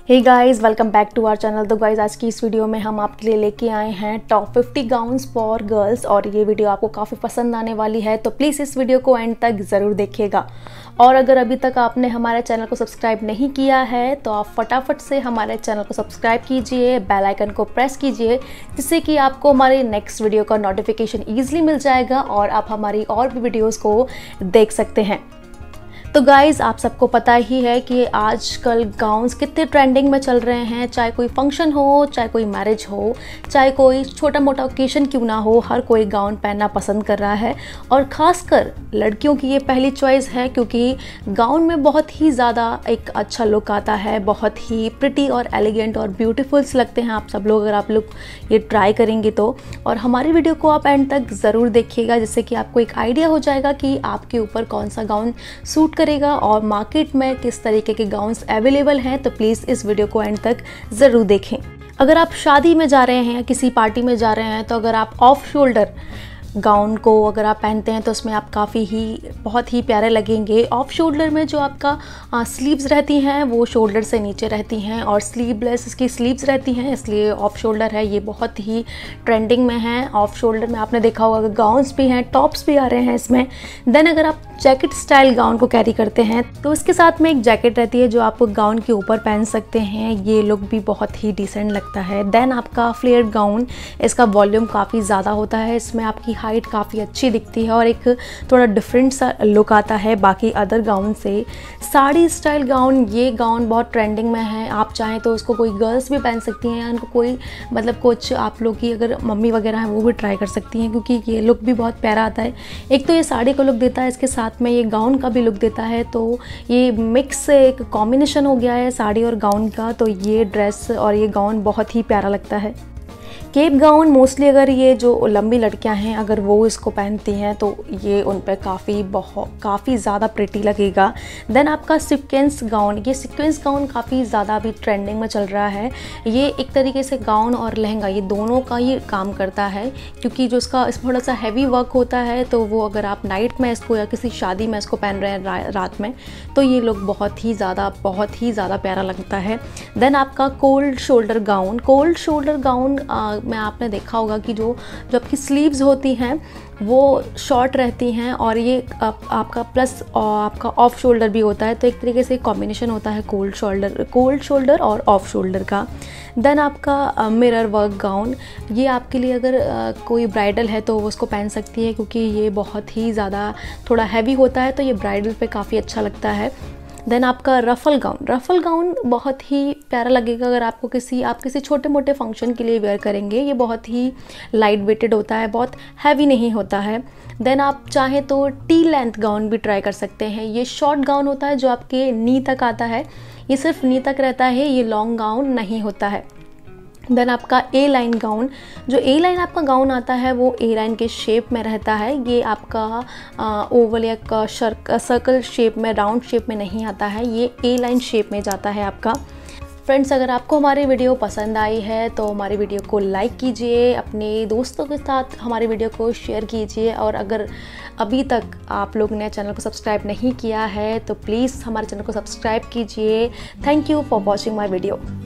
Hey guys, welcome back to our channel. तो guys, आज की इस वीडियो में हम आपके लिए लेके आए हैं टॉप 50 गाउन्स फॉर गर्ल्स और ये वीडियो आपको काफ़ी पसंद आने वाली है, तो प्लीज़ इस वीडियो को एंड तक ज़रूर देखिएगा। और अगर अभी तक आपने हमारे चैनल को सब्सक्राइब नहीं किया है तो आप फटाफट से हमारे चैनल को सब्सक्राइब कीजिए, बेल आइकन को प्रेस कीजिए, जिससे कि आपको हमारे नेक्स्ट वीडियो का नोटिफिकेशन ईजिली मिल जाएगा और आप हमारी और भी वीडियोज़ को देख सकते हैं। तो गाइज़, आप सबको पता ही है कि आजकल गाउन्स कितने ट्रेंडिंग में चल रहे हैं। चाहे कोई फंक्शन हो, चाहे कोई मैरिज हो, चाहे कोई छोटा मोटा ओकेशन क्यों ना हो, हर कोई गाउन पहनना पसंद कर रहा है। और ख़ासकर लड़कियों की ये पहली चॉइस है, क्योंकि गाउन में बहुत ही ज़्यादा एक अच्छा लुक आता है, बहुत ही प्रिटी और एलिगेंट और ब्यूटीफुल्स लगते हैं आप सब लोग, अगर आप लोग ये ट्राई करेंगे तो। और हमारी वीडियो को आप एंड तक ज़रूर देखिएगा, जिससे कि आपको एक आइडिया हो जाएगा कि आपके ऊपर कौन सा गाउन सूट करेगा और मार्केट में किस तरीके के गाउन्स अवेलेबल हैं। तो प्लीज़ इस वीडियो को एंड तक ज़रूर देखें। अगर आप शादी में जा रहे हैं या किसी पार्टी में जा रहे हैं, तो अगर आप ऑफ शोल्डर गाउन को अगर आप पहनते हैं तो उसमें आप बहुत ही प्यारे लगेंगे। ऑफ शोल्डर में जो आपका स्लीव्स रहती हैं वो शोल्डर से नीचे रहती हैं और स्लीवलेस इसकी स्लीव्स रहती हैं, इसलिए ऑफ शोल्डर है, ये बहुत ही ट्रेंडिंग में है। ऑफ शोल्डर में आपने देखा होगा गाउन्स भी हैं, टॉप्स भी आ रहे हैं इसमें। देन अगर आप जैकेट स्टाइल गाउन को कैरी करते हैं तो इसके साथ में एक जैकेट रहती है जो आप गाउन के ऊपर पहन सकते हैं, ये लुक भी बहुत ही डिसेंट लगता है। देन आपका फ्लेयर्ड गाउन, इसका वॉल्यूम काफ़ी ज़्यादा होता है, इसमें आपकी हाइट काफ़ी अच्छी दिखती है और एक थोड़ा डिफरेंट सा लुक आता है बाकी अदर गाउन से। साड़ी स्टाइल गाउन, ये गाउन बहुत ट्रेंडिंग में है। आप चाहें तो उसको कोई गर्ल्स भी पहन सकती हैं, उनको कोई कुछ आप लोग की अगर मम्मी वगैरह हैं वो भी ट्राई कर सकती हैं, क्योंकि ये लुक भी बहुत प्यारा आता है। एक तो ये साड़ी को लुक देता है, इसके साथ में ये गाउन का भी लुक देता है, तो ये मिक्स एक कॉम्बिनेशन हो गया है साड़ी और गाउन का। तो ये ड्रेस और ये गाउन बहुत ही प्यारा लगता है। केप गाउन मोस्टली अगर ये जो लंबी लड़कियां हैं अगर वो इसको पहनती हैं तो ये उन पर काफ़ी ज़्यादा प्रिटी लगेगा। देन आपका सीक्वेंस गाउन, ये सीक्वेंस गाउन काफ़ी ज़्यादा अभी ट्रेंडिंग में चल रहा है। ये एक तरीके से गाउन और लहंगा ये दोनों का ये काम करता है, क्योंकि जो इसमें थोड़ा सा हैवी वर्क होता है, तो वो अगर आप नाइट में इसको या किसी शादी में इसको पहन रहे हैं रात में, तो ये लुक बहुत ही ज़्यादा प्यारा लगता है। देन आपका कोल्ड शोल्डर गाउन में आपने देखा होगा कि जो आपकी स्लीव्स होती हैं वो शॉर्ट रहती हैं और ये आपका प्लस आपका ऑफ शोल्डर भी होता है, तो एक तरीके से कॉम्बिनेशन होता है कोल्ड शोल्डर और ऑफ शोल्डर का। देन आपका मिरर वर्क गाउन, ये आपके लिए अगर कोई ब्राइडल है तो वो उसको पहन सकती है, क्योंकि ये बहुत ही ज़्यादा थोड़ा हैवी होता है, तो ये ब्राइडल पे काफ़ी अच्छा लगता है। देन आपका रफ़ल गाउन बहुत ही प्यारा लगेगा अगर आप किसी छोटे मोटे फंक्शन के लिए वेयर करेंगे। ये बहुत ही लाइट वेटेड होता है, बहुत हैवी नहीं होता है। देन आप चाहें तो टी लेंथ गाउन भी ट्राई कर सकते हैं। ये शॉर्ट गाउन होता है जो आपके नी तक आता है, ये सिर्फ नी तक रहता है, ये लॉन्ग गाउन नहीं होता है। देन आपका ए लाइन गाउन, जो ए लाइन आपका गाउन आता है वो ए लाइन के शेप में रहता है, ये आपका ओवल या सर्कल शेप में, राउंड शेप में नहीं आता है, ये ए लाइन शेप में जाता है आपका। फ्रेंड्स, अगर आपको हमारी वीडियो पसंद आई है तो हमारी वीडियो को लाइक कीजिए, अपने दोस्तों के साथ हमारी वीडियो को शेयर कीजिए, और अगर अभी तक आप लोग ने चैनल को सब्सक्राइब नहीं किया है तो प्लीज़ हमारे चैनल को सब्सक्राइब कीजिए। Thank you for watching my video.